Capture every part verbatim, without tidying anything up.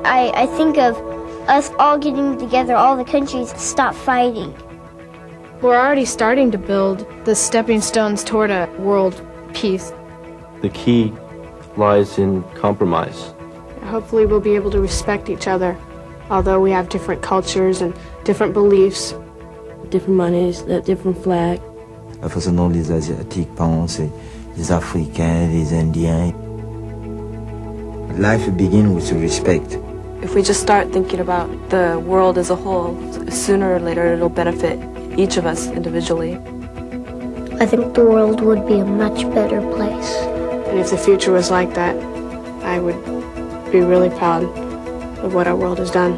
I, I think of us all getting together, all the countries, to stop fighting. We're already starting to build the stepping stones toward a world peace. The key lies in compromise. Hopefully we'll be able to respect each other, although we have different cultures and different beliefs. Different monies, different flag. La façon dont les Asiatiques pensent, les Africains, les Indiens. Life begins with respect. If we just start thinking about the world as a whole, sooner or later it'll benefit each of us individually. I think the world would be a much better place. And if the future was like that, I would be really proud of what our world has done.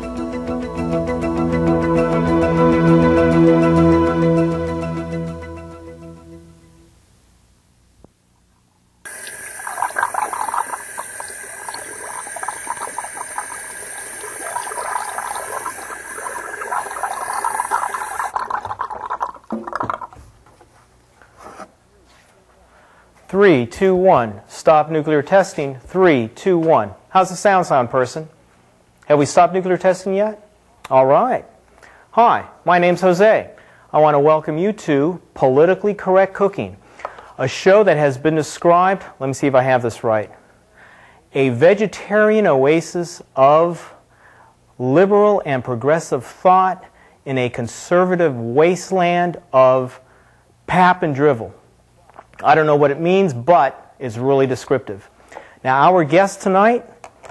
Three, two, one. Stop nuclear testing. Three, two, one. How's the sound sound, person? Have we stopped nuclear testing yet? All right. Hi, my name's Jose. I want to welcome you to Politically Correct Cooking, a show that has been described, let me see if I have this right, a vegetarian oasis of liberal and progressive thought in a conservative wasteland of pap and drivel. I don't know what it means, but it's really descriptive. Now, our guest tonight,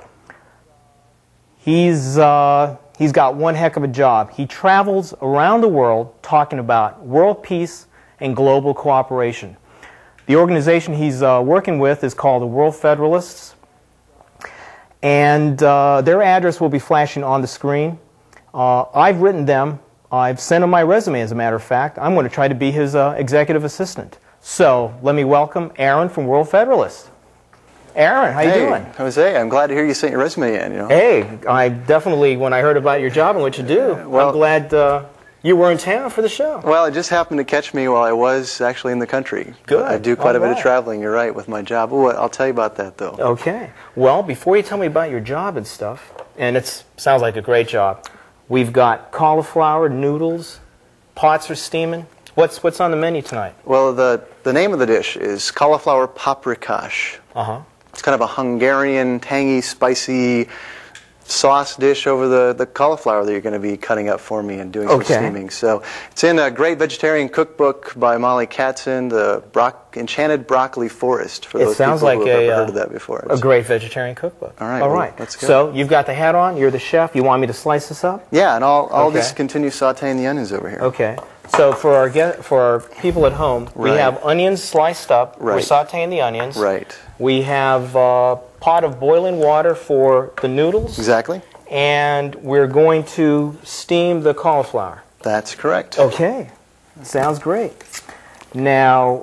he's, uh, he's got one heck of a job. He travels around the world talking about world peace and global cooperation. The organization he's uh, working with is called the World Federalists, and uh, their address will be flashing on the screen. Uh, I've written them. I've sent him my resume, as a matter of fact. I'm going to try to be his uh, executive assistant. So, let me welcome Aaron from World Federalist. Aaron, how you hey, doing? Jose, I'm glad to hear you sent your resume in. You know. Hey, I definitely, when I heard about your job and what you do, well, I'm glad uh, you were in town for the show. Well, it just happened to catch me while I was actually in the country. Good. I do quite All a bit right. of traveling, you're right, with my job. Well, I'll tell you about that, though. Okay. Well, before you tell me about your job and stuff, and it sounds like a great job, we've got cauliflower, noodles, pots are steaming. What's what's on the menu tonight? Well, the, the name of the dish is cauliflower paprikash. Uh-huh. It's kind of a Hungarian, tangy, spicy sauce dish over the, the cauliflower that you're going to be cutting up for me and doing some Okay. steaming. So it's in a great vegetarian cookbook by Molly Katzen, the Brock, Enchanted Broccoli Forest, for It those sounds people like who have a, ever uh, heard of that before. A great vegetarian cookbook. All right. All well, right. let's go. So you've got the hat on. You're the chef. You want me to slice this up? Yeah, and I'll, I'll Okay. just continue sauteing the onions over here. Okay. So for our get, for our people at home, we Right. have onions sliced up. We're Right. sauteing the onions. Right. We have a pot of boiling water for the noodles. Exactly. And we're going to steam the cauliflower. That's correct. Okay. Sounds great. Now,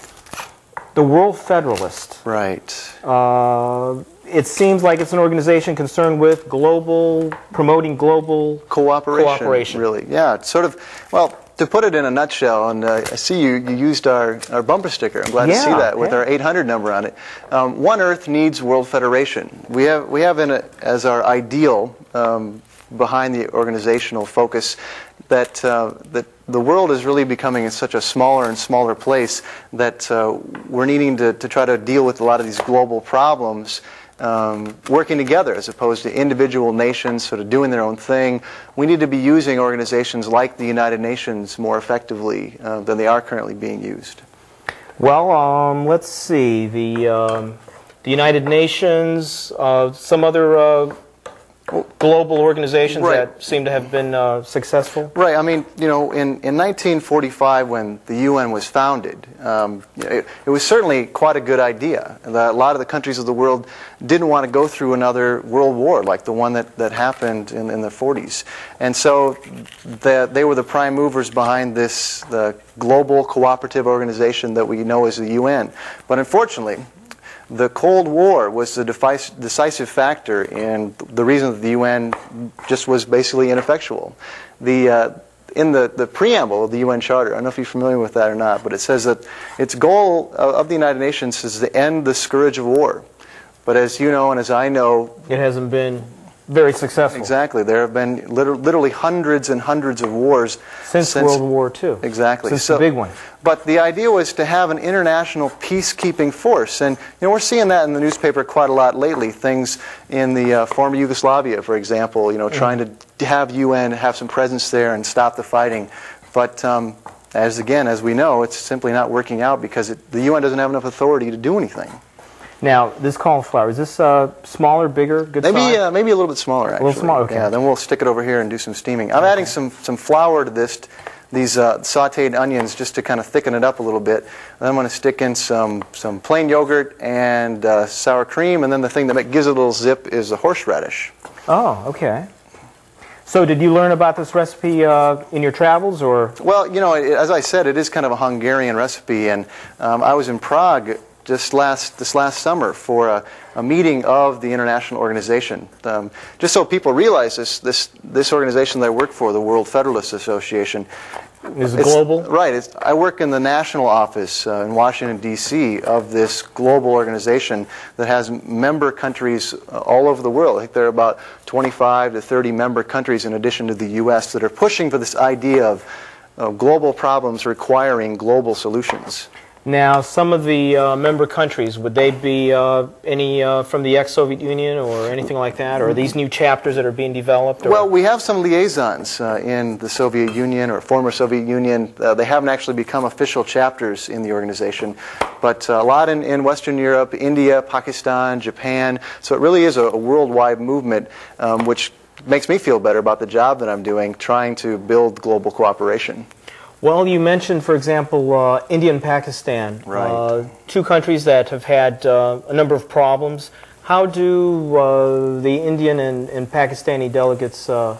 the World Federalist. Right. Uh, it seems like it's an organization concerned with global, promoting global Cooperation. cooperation. Really. Yeah. It's sort of, well, to put it in a nutshell, and uh, I see you, you used our, our bumper sticker. I'm glad to see Yeah, that with yeah. our eight hundred number on it. Um, One Earth needs World Federation. We have, we have in it as our ideal um, behind the organizational focus that, uh, that the world is really becoming in such a smaller and smaller place that uh, we're needing to, to try to deal with a lot of these global problems Um, working together as opposed to individual nations sort of doing their own thing. We need to be using organizations like the United Nations more effectively uh, than they are currently being used. Well, um, let's see. The, um, the United Nations, uh, some other uh, global organizations Right. that seem to have been uh, successful. Right. I mean, you know, in, in nineteen forty-five, when the U N was founded, um, it, it was certainly quite a good idea. A lot of the countries of the world didn't want to go through another world war like the one that, that happened in, in the forties. And so the, they were the prime movers behind this, the global cooperative organization that we know as the U N. But unfortunately, the Cold War was the decisive factor in the reason that the U N just was basically ineffectual. The, uh, in the, the preamble of the U N Charter, I don't know if you're familiar with that or not, but it says that its goal of the United Nations is to end the scourge of war. But as you know and as I know, It hasn't been very successful. Exactly. There have been liter literally hundreds and hundreds of wars since, since World War Two. Exactly. Since so, the big one. But the idea was to have an international peacekeeping force, and you know we're seeing that in the newspaper quite a lot lately. Things in the uh, former Yugoslavia, for example, you know, trying to have U N have some presence there and stop the fighting. But um, as again, as we know, it's simply not working out because it, the U N doesn't have enough authority to do anything. Now, this cauliflower, is this uh, smaller, bigger, good maybe, size? Uh, maybe a little bit smaller, actually. A little smaller, okay. Yeah, then we'll stick it over here and do some steaming. I'm okay. adding some, some flour to this, these uh, sauteed onions, just to kind of thicken it up a little bit. Then I'm going to stick in some, some plain yogurt and uh, sour cream, and then the thing that make, gives it a little zip is the horseradish. Oh, okay. So did you learn about this recipe uh, in your travels, or? Well, you know, it, as I said, it is kind of a Hungarian recipe, and um, I was in Prague just last this last summer for a, a meeting of the international organization. Um, just so people realize this, this this organization that I work for, the World Federalist Association, is it global? Right. It's, I work in the national office uh, in Washington, D C of this global organization that has member countries uh, all over the world. I think there are about twenty-five to thirty member countries in addition to the U S that are pushing for this idea of uh, global problems requiring global solutions. Now, some of the uh, member countries, would they be uh, any uh, from the ex-Soviet Union or anything like that? Or are these new chapters that are being developed? Or? Well, we have some liaisons uh, in the Soviet Union or former Soviet Union. Uh, they haven't actually become official chapters in the organization, but uh, a lot in, in Western Europe, India, Pakistan, Japan. So it really is a, a worldwide movement, um, which makes me feel better about the job that I'm doing, trying to build global cooperation. Well, you mentioned, for example, uh, India and Pakistan, right. uh, two countries that have had uh, a number of problems. How do uh, the Indian and, and Pakistani delegates, uh,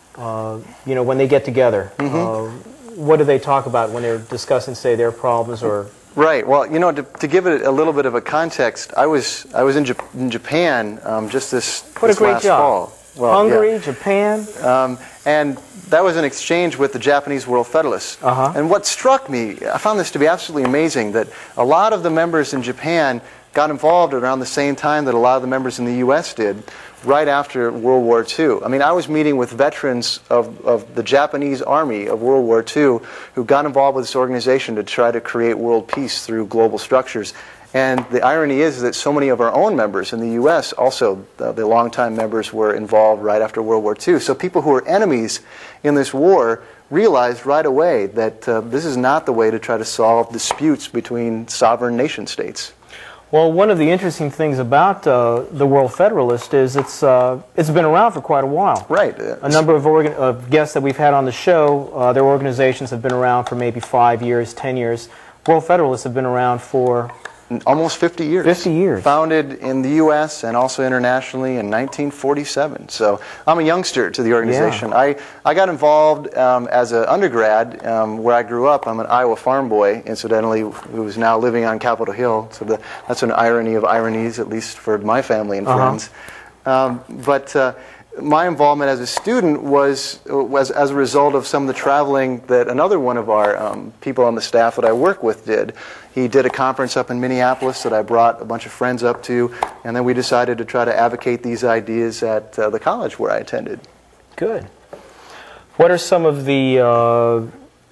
uh, you know, when they get together, mm-hmm. uh, what do they talk about when they're discussing, say, their problems or? Right. Well, you know, to, to give it a little bit of a context, I was I was in, Jap in Japan um, just this, what this a great last job. fall. Well, Hungary, yeah. Japan. Um, and that was an exchange with the Japanese World Federalists. Uh-huh. And what struck me, I found this to be absolutely amazing, that a lot of the members in Japan got involved around the same time that a lot of the members in the U S did, right after World War Two. I mean, I was meeting with veterans of, of the Japanese Army of World War Two who got involved with this organization to try to create world peace through global structures. And the irony is that so many of our own members in the U S also, uh, the longtime members, were involved right after World War Two. So people who were enemies in this war realized right away that uh, this is not the way to try to solve disputes between sovereign nation states. Well, one of the interesting things about uh, the World Federalist is it's uh, it's been around for quite a while. Right. A number of, organ of guests that we've had on the show, uh, their organizations have been around for maybe five years, ten years. World Federalists have been around for almost fifty years. fifty years. Founded in the U S and also internationally in nineteen forty-seven. So I'm a youngster to the organization. Yeah. I, I got involved um, as an undergrad um, where I grew up. I'm an Iowa farm boy, incidentally, who is now living on Capitol Hill. So the, that's an irony of ironies, at least for my family and friends. Uh-huh. um, but uh, my involvement as a student was, was as a result of some of the traveling that another one of our um, people on the staff that I work with did. He did a conference up in Minneapolis that I brought a bunch of friends up to, and then we decided to try to advocate these ideas at uh, the college where I attended. Good. What are some of the, uh,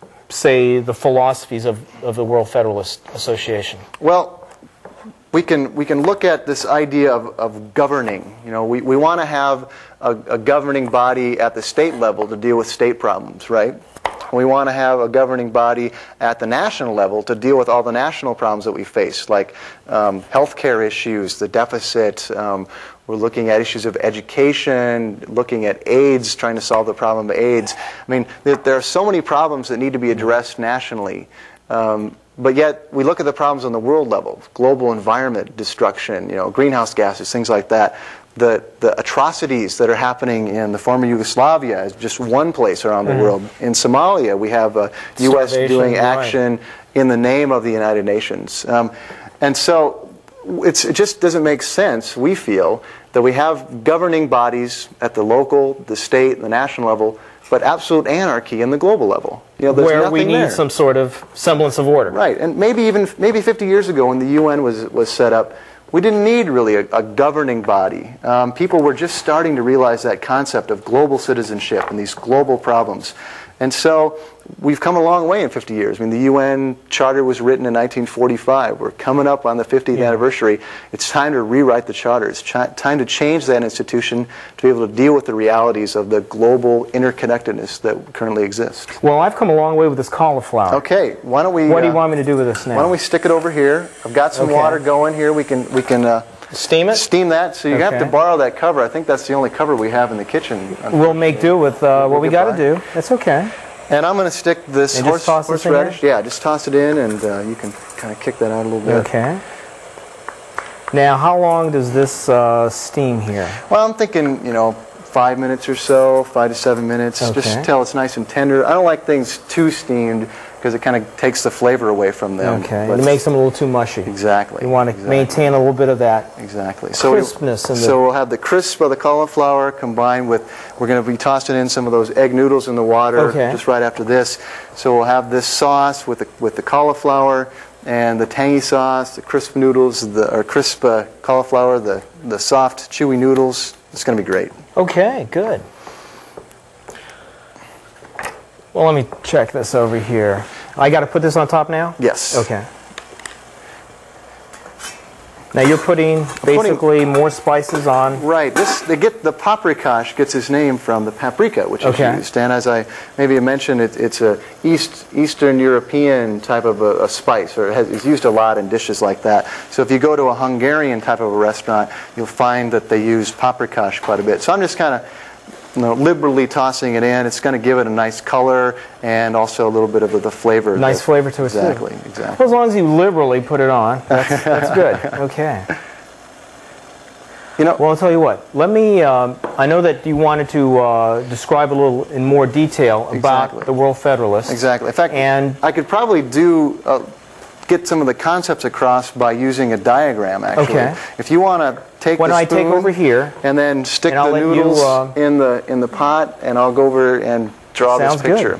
say, the philosophies of, of the World Federalist Association? Well, we can we can look at this idea of, of governing. You know, we, we want to have a, a governing body at the state level to deal with state problems, right? We want to have a governing body at the national level to deal with all the national problems that we face, like um, healthcare issues, the deficit. Um, we're looking at issues of education, looking at AIDS, trying to solve the problem of AIDS. I mean, there, there are so many problems that need to be addressed nationally. Um, But yet, we look at the problems on the world level, global environment destruction, you know, greenhouse gases, things like that. The, the atrocities that are happening in the former Yugoslavia is just one place around the mm. world. In Somalia, we have uh, U S doing action right. in the name of the United Nations. Um, and so it's, it just doesn't make sense, we feel, that we have governing bodies at the local, the state, the national level, but absolute anarchy in the global level. You know, there's where we need there. some sort of semblance of order. Right, and maybe even maybe fifty years ago when the U N was was set up, we didn't need really a, a governing body. Um, people were just starting to realize that concept of global citizenship and these global problems. And so we've come a long way in fifty years. I mean, the U N Charter was written in nineteen forty-five. We're coming up on the fiftieth Yeah. anniversary. It's time to rewrite the Charter. It's ch- time to change that institution to be able to deal with the realities of the global interconnectedness that currently exists. Well, I've come a long way with this cauliflower. Okay, why don't we... What do you uh, want me to do with this now? Why don't we stick it over here? I've got some Okay. water going here. We can we can uh, steam it? steam that. So you have Okay. to borrow that cover. I think that's the only cover we have in the kitchen. We'll make do with uh, what We'll we get got to by. do. That's okay. And I'm going to stick this And just horse, toss this in horseradish. here? Yeah, just toss it in, and uh, you can kind of kick that out a little bit. Okay. Now, how long does this uh, steam here? Well, I'm thinking, you know, five minutes or so, five to seven minutes, Okay. just till it's nice and tender. I don't like things too steamed because it kind of takes the flavor away from them. Okay. But It makes them a little too mushy. exactly. You want to exactly. maintain a little bit of that. Exactly. So we- Crispness in the- So we'll have the crisp of the cauliflower combined with, we're going to be tossing in some of those egg noodles in the water Okay. just right after this. So we'll have this sauce with the, with the cauliflower and the tangy sauce, the crisp noodles, the or crisp uh, cauliflower, the, the soft, chewy noodles. It's going to be great. Okay, good. Well, let me check this over here. I got to put this on top now? Yes. Okay. Now you're putting basically more spices on. Right. This they get the paprikash gets its name from the paprika, which is Okay. used. And as I maybe mentioned, it, it's a East Eastern European type of a, a spice, or it has, it's used a lot in dishes like that. So if you go to a Hungarian type of a restaurant, you'll find that they use paprikash quite a bit. So I'm just kind of, you know, liberally tossing it in. It's going to give it a nice color and also a little bit of the, the flavor. Nice that- flavor to it too. Exactly. Exactly. Well, as long as you liberally put it on, that's, that's good. Okay. You know. Well, I'll tell you what. Let me. Um, I know that you wanted to uh, describe a little in more detail about Exactly. the World Federalists. Exactly. In fact, And I could probably do uh, get some of the concepts across by using a diagram. Actually, Okay. if you want to take Why the don't I take spoon over here, and then stick and I'll the let you, noodles uh, in the in the pot, and I'll go over and draw Sounds this picture. good.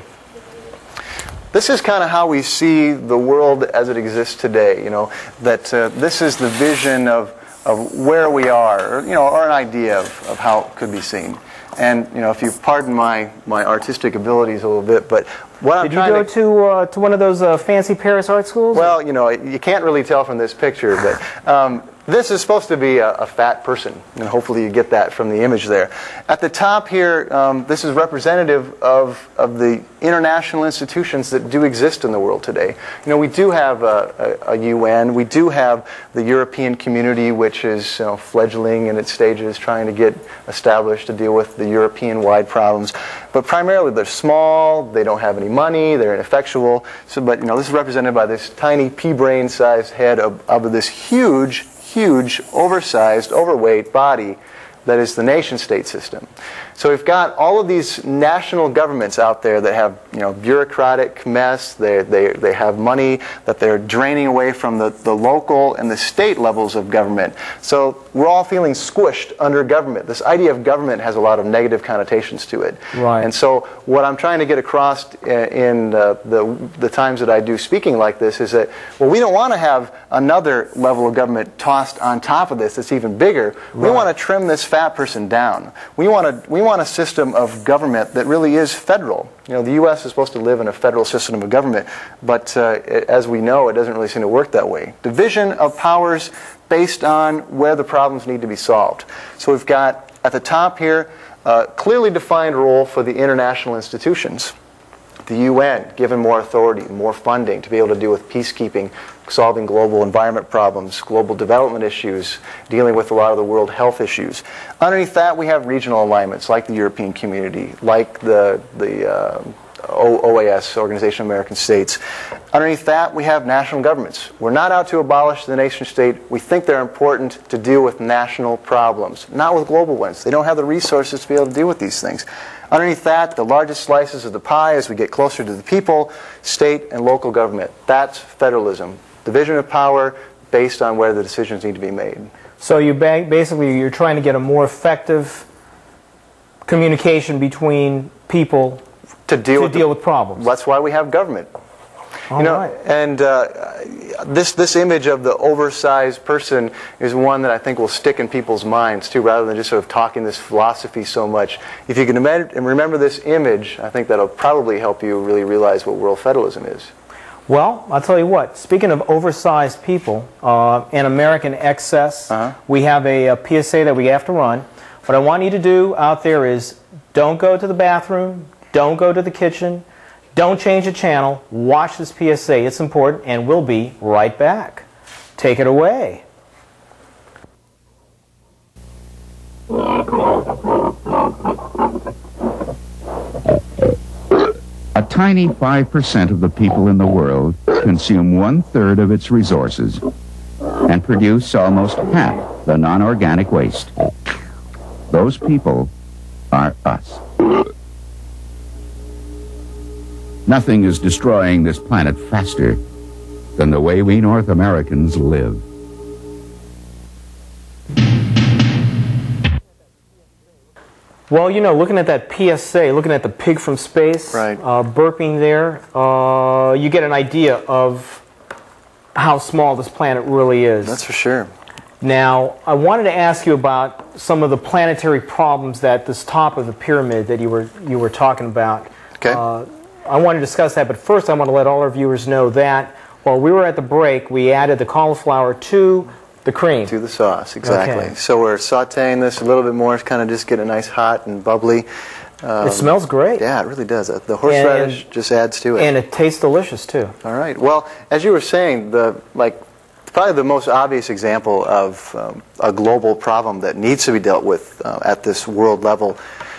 This is kind of how we see the world as it exists today. You know, that uh, this is the vision of. of where we are, or, you know, or an idea of, of how it could be seen. And, you know, if you pardon my, my artistic abilities a little bit, but what I'm did you trying go to... to uh, to one of those uh, fancy Paris art schools? Well, you know, you can't really tell from this picture, but um, this is supposed to be a, a fat person, and hopefully you get that from the image there. At the top here, um, this is representative of, of the international institutions that do exist in the world today. You know, we do have a, a, a U N, we do have the European community, which is, you know, fledgling in its stages, trying to get established to deal with the European-wide problems. But primarily they're small, they don't have any money, they're ineffectual. So, but, you know, this is represented by this tiny pea-brain sized head of, of this huge, huge, oversized, overweight body that is the nation-state system. So we've got all of these national governments out there that have, you know, bureaucratic mess. They, they, they have money that they're draining away from the, the local and the state levels of government. So we're all feeling squished under government. This idea of government has a lot of negative connotations to it. Right. And so what I'm trying to get across in uh, the, the times that I do speaking like this is that, well, we don't want to have another level of government tossed on top of this that's even bigger. We Right. want to trim this fat person down. We want to, we want a system of government that really is federal. You know, the U S is supposed to live in a federal system of government, but uh, it, as we know, it doesn't really seem to work that way. Division of powers based on where the problems need to be solved. So we've got, at the top here, a clearly defined role for the international institutions. The U N, given more authority, more funding to be able to deal with peacekeeping, solving global environment problems, global development issues, dealing with a lot of the world health issues. Underneath that, we have regional alignments like the European Community, like the, the uh, O A S, Organization of American States. Underneath that, we have national governments. We're not out to abolish the nation state. We think they're important to deal with national problems, not with global ones. They don't have the resources to be able to deal with these things. Underneath that, the largest slices of the pie as we get closer to the people, state and local government. That's federalism. Division of power based on where the decisions need to be made. So you ba- basically you're trying to get a more effective communication between people To deal, to with, deal the, with problems. That's why we have government. All you know, right. and uh, this this image of the oversized person is one that I think will stick in people's minds too, rather than just sort of talking this philosophy so much. If you can imagine, and remember this image, I think that'll probably help you really realize what world federalism is. Well, I'll tell you what, speaking of oversized people uh, and American excess, Uh-huh. we have a, a P S A that we have to run. What I want you to do out there is don't go to the bathroom, don't go to the kitchen, don't change the channel, watch this P S A, it's important, and we'll be right back. Take it away. A tiny five percent of the people in the world consume one-third of its resources and produce almost half the non-organic waste. Those people are us. Nothing is destroying this planet faster than the way we North Americans live. Well, you know, looking at that P S A, looking at the pig from space, Right. uh, burping there, uh, you get an idea of how small this planet really is. That's for sure. Now, I wanted to ask you about some of the planetary problems that this top of the pyramid that you were you were talking about. Okay. Uh, I want to discuss that, but first I want to let all our viewers know that while we were at the break, we added the cauliflower to the cream. To the sauce, exactly. Okay. So we're sauteing this a little bit more, kind of just get it nice hot and bubbly. Um, It smells great. Yeah, it really does. The horseradish And- just adds to it. And it tastes delicious, too. All right. Well, as you were saying, the like probably the most obvious example of um, a global problem that needs to be dealt with uh, at this world level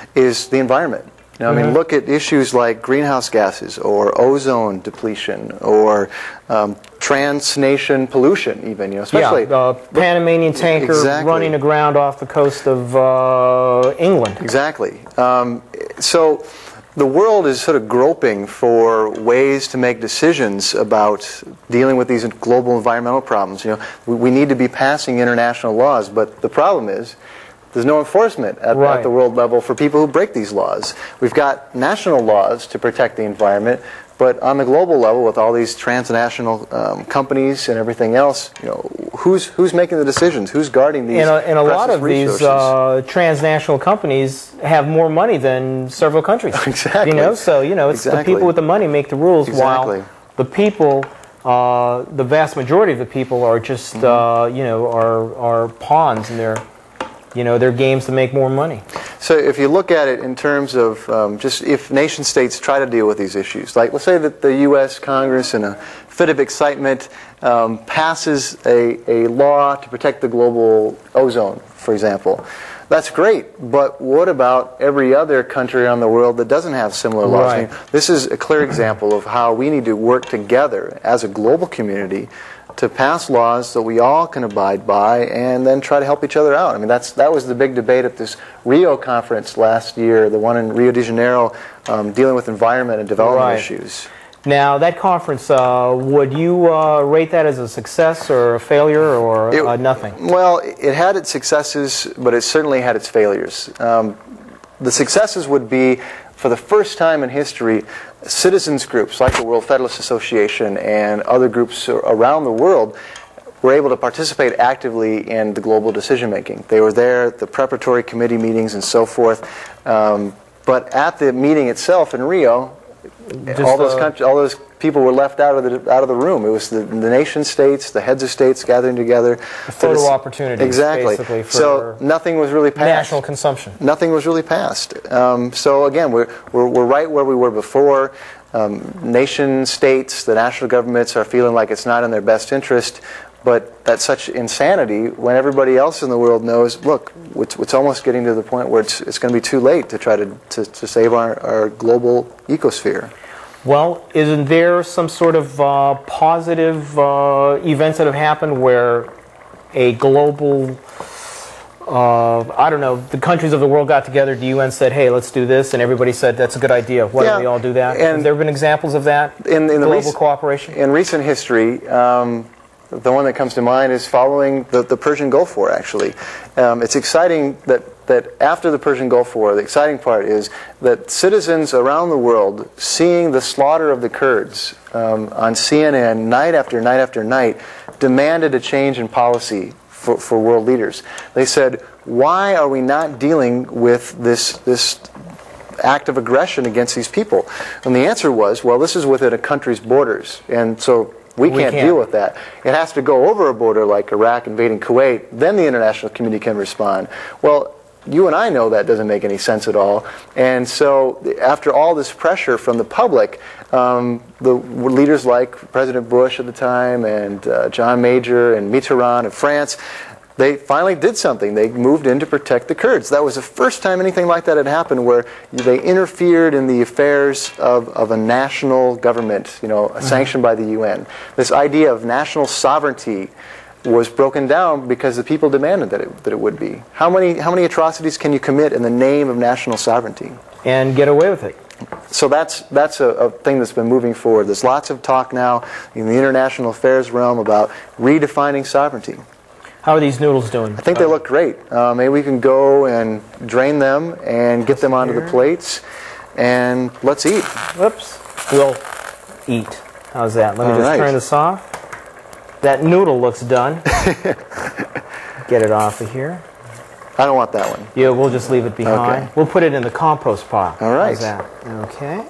is the environment. You know, I mean, Mhm. look at issues like greenhouse gases or ozone depletion or um, transnation pollution, even. You know, especially yeah, uh, Panamanian tanker Exactly. running aground off the coast of uh, England. Exactly. Um, so the world is sort of groping for ways to make decisions about dealing with these global environmental problems. You know, we, we need to be passing international laws, but the problem is there's no enforcement at, Right. at the world level for people who break these laws. We've got national laws to protect the environment, but on the global level, with all these transnational um, companies and everything else, you know, who's who's making the decisions? Who's guarding these? And a, and a lot precious of these resources? uh, transnational companies have more money than several countries. Exactly. You know, so you know, it's Exactly. the people with the money make the rules, Exactly. while the people, uh, the vast majority of the people, are just Mm-hmm. uh, you know are are pawns in their you know their games to make more money. So if you look at it in terms of um, just if nation states try to deal with these issues, like let's say that the U S Congress in a fit of excitement um, passes a, a law to protect the global ozone, for example. That's great, but what about every other country around the world that doesn't have similar laws? I Right. mean, this is a clear example of how we need to work together as a global community to pass laws that we all can abide by and then try to help each other out. I mean, that's that was the big debate at this Rio conference last year, the one in Rio de Janeiro, um, dealing with environment and development Right. issues. Now, that conference, uh, would you uh, rate that as a success or a failure or It- uh, nothing? Well, it had its successes, but it certainly had its failures. Um, the successes would be, for the first time in history, citizens groups like the World Federalist Association and other groups around the world were able to participate actively in the global decision making. They were there at the preparatory committee meetings and so forth. Um, but at the meeting itself in Rio, Just, all those uh, countries, all those people were left out of the out of the room. It was the, the nation states, the heads of states gathering together. photo For this- opportunities, exactly. basically, for so nothing was really passed. National consumption. Nothing was really passed. Um, so again, we're, we're we're right where we were before. Um, nation states, the national governments are feeling like it's not in their best interest. But that's such insanity when everybody else in the world knows, look, it's, it's almost getting to the point where it's, it's going to be too late to try to, to, to save our, our global ecosphere. Well, isn't there some sort of uh, positive uh, events that have happened where a global, uh, I don't know, the countries of the world got together, the U N said, hey, let's do this, and everybody said, that's a good idea. Why Yeah, don't we all do that? and Have there been examples of that? In, in the global rec- cooperation? In recent history, um, the one that comes to mind is following the, the Persian Gulf War, actually. Um, it's exciting that that after the Persian Gulf War, the exciting part is that citizens around the world seeing the slaughter of the Kurds um, on C N N night after night after night demanded a change in policy for, for world leaders. They said, why are we not dealing with this, this act of aggression against these people? And the answer was, well, this is within a country's borders, and so we can't, we can't deal with that. It has to go over a border like Iraq invading Kuwait, then the international community can respond. Well, you and I know that doesn't make any sense at all. And so after all this pressure from the public, um, the leaders like President Bush at the time and uh, John Major and Mitterrand of France, they finally did something. They moved in to protect the Kurds. That was the first time anything like that had happened, where they interfered in the affairs of, of a national government, you know, sanctioned by the U N. This idea of national sovereignty was broken down because the people demanded that it, that it would be. How many, how many atrocities can you commit in the name of national sovereignty? And get away with it. So that's, that's a, a thing that's been moving forward. There's lots of talk now in the international affairs realm about redefining sovereignty. How are these noodles doing? I think they look great. Uh, maybe we can go and drain them and get them onto the plates, and let's eat. Whoops. We'll eat. How's that? Let me All just right. turn this off. That noodle looks done. Get it off of here. I don't want that one. Yeah, we'll just leave it behind. Okay. We'll put it in the compost pile. All right. How's that? Okay.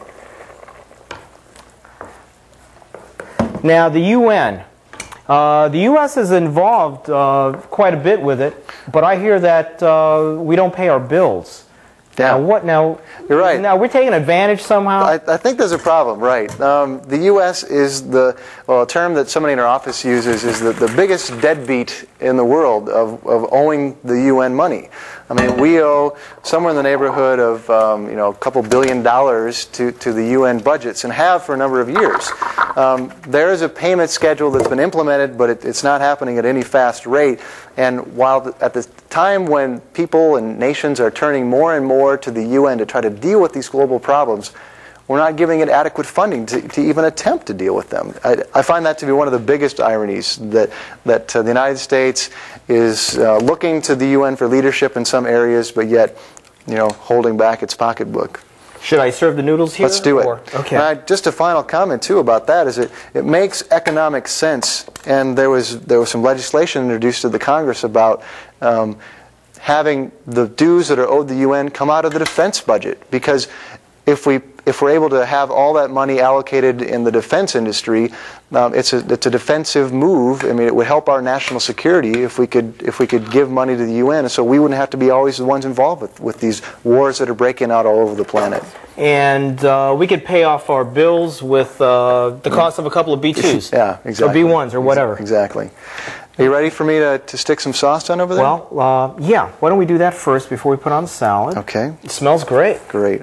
Now, the U N. Uh, the U S is involved uh, quite a bit with it, but I hear that uh, we don't pay our bills. Yeah. Now, what now? You're right. Now, we're taking advantage somehow? I, I think there's a problem, right. Um, the U S is the, well, a term that somebody in our office uses is the, the biggest deadbeat in the world of, of owing the U N money. I mean, we owe somewhere in the neighborhood of, um, you know, a couple billion dollars to, to the U N budgets, and have for a number of years. Um, there is a payment schedule that's been implemented, but it, it's not happening at any fast rate. And while the, at the time when people and nations are turning more and more to the U N to try to deal with these global problems, we're not giving it adequate funding to, to even attempt to deal with them. I, I find that to be one of the biggest ironies, that, that uh, the United States is uh, looking to the U N for leadership in some areas, but yet, you know, holding back its pocketbook. Should I serve the noodles here? Let's do it. Or? Okay. And I, just a final comment too about that is it, it makes economic sense, and there was there was some legislation introduced to the Congress about um, having the dues that are owed the U N come out of the defense budget, because if we if we're able to have all that money allocated in the defense industry, um, it's a it's a defensive move. I mean, it would help our national security if we could if we could give money to the U N, so we wouldn't have to be always the ones involved with with these wars that are breaking out all over the planet. And uh, we could pay off our bills with uh, the cost of a couple of B twos. Yeah, exactly. Or B ones or whatever. Exactly. Are you ready for me to, to stick some sauce on over there? Well, uh, yeah. Why don't we do that first before we put on the salad? Okay. It smells great. Great.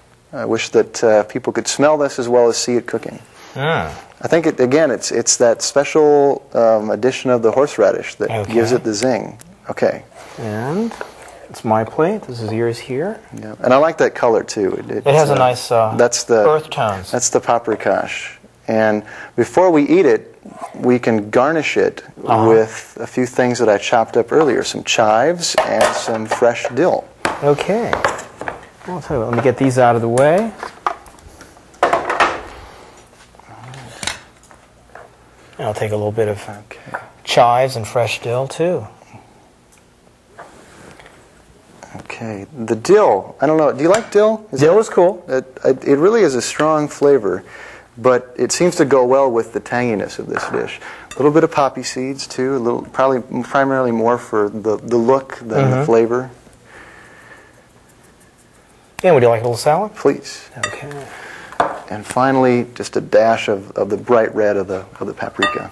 I wish that uh, people could smell this as well as see it cooking. Mm. I think, it, again, it's it's that special um, addition of the horseradish that Okay. gives it the zing. Okay. And it's my plate. This is yours here. Yeah. And I like that color, too. It, It has a nice uh, that's the, earth tones. That's the paprikash. And before we eat it, we can garnish it Uh-huh. with a few things that I chopped up earlier, some chives and some fresh dill. Okay. I'll tell you what, let me get these out of the way. I'll take a little bit of Okay. chives and fresh dill too. Okay. The dill, I don't know, do you like dill? Is Dill that- is cool. It, it it really is a strong flavor, but it seems to go well with the tanginess of this dish. A little bit of poppy seeds too, a little, probably primarily more for the, the look than Mm-hmm. the flavor. And would you like a little salad? Please. Okay. And finally, just a dash of, of the bright red of the of the paprika.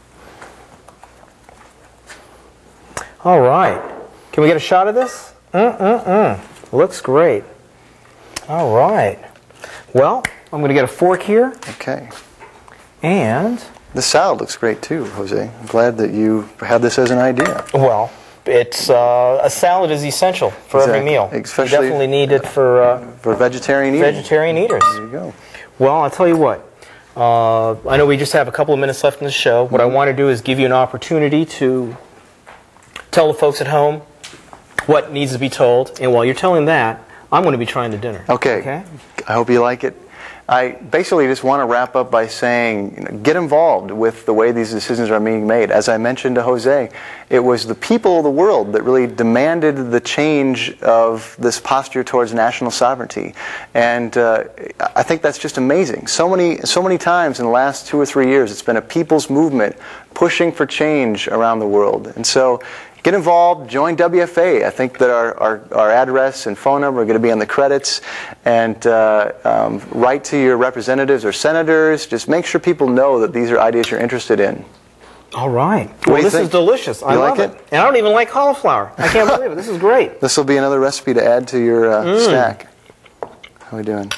All right. Can we get a shot of this? Mm-mm-mm. Looks great. All right. Well, I'm going to get a fork here. Okay. And, The salad looks great too, Jose. I'm glad that you had this as an idea. well, it's uh, a salad is essential for every Exactly. meal. Especially- you definitely need it for uh, For vegetarian eating. vegetarian eaters. There you go. Well, I'll tell you what. Uh, I know we just have a couple of minutes left in the show. What I want to do is give you an opportunity to tell the folks at home what needs to be told. And while you're telling that, I'm going to be trying the dinner. Okay. Okay? I hope you like it. I basically just want to wrap up by saying, you know, get involved with the way these decisions are being made. As I mentioned to Jose, it was the people of the world that really demanded the change of this posture towards national sovereignty. And uh, I think that's just amazing. So many, so many times in the last two or three years, it's been a people's movement pushing for change around the world. And so, get involved, join W F A. I think that our, our, our address and phone number are going to be on the credits. And uh, um, write to your representatives or senators. Just make sure people know that these are ideas you're interested in. All right. What do Well, you this think? is delicious. I You love like it. it? And I don't even like cauliflower. I can't believe it. This is great. This will be another recipe to add to your uh, Mm. snack. How are we doing?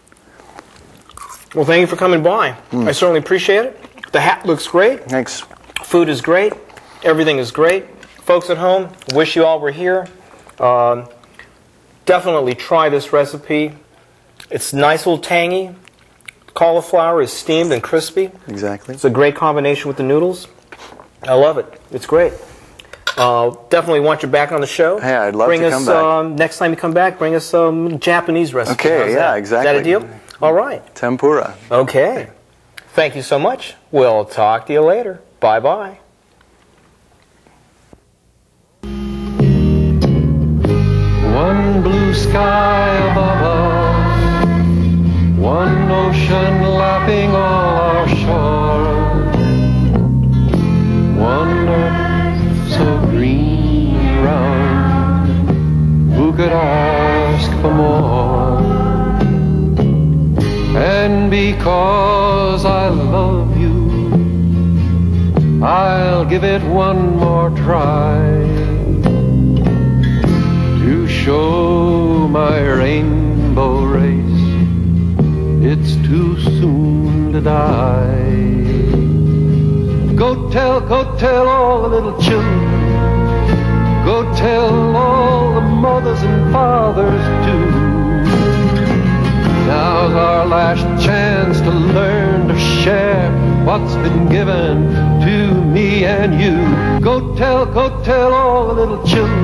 Well, thank you for coming by. I certainly appreciate it. The hat looks great. Thanks. Food is great. Everything is great. Folks at home, wish you all were here. Um, definitely try this recipe. It's nice, little tangy. Cauliflower is steamed and crispy. Exactly. It's a great combination with the noodles. I love it. It's great. Uh, definitely want you back on the show. Hey, I'd love bring to us, come back. Um, next time you come back, bring us some Japanese recipe. Okay, How's yeah, that? exactly. Is that a deal? All right. Tempura. Okay. Thank you so much. We'll talk to you later. Bye-bye. One blue sky above us, one ocean lapping all our shores, one earth so green round, who could ask for more? And because I love you, I'll give it one more try, to show my rainbow race it's too soon to die. Go tell, go tell all the little children, go tell all the mothers and fathers too. Now's our last chance to learn to share what's been given to me and you. Go tell, go tell all the little children,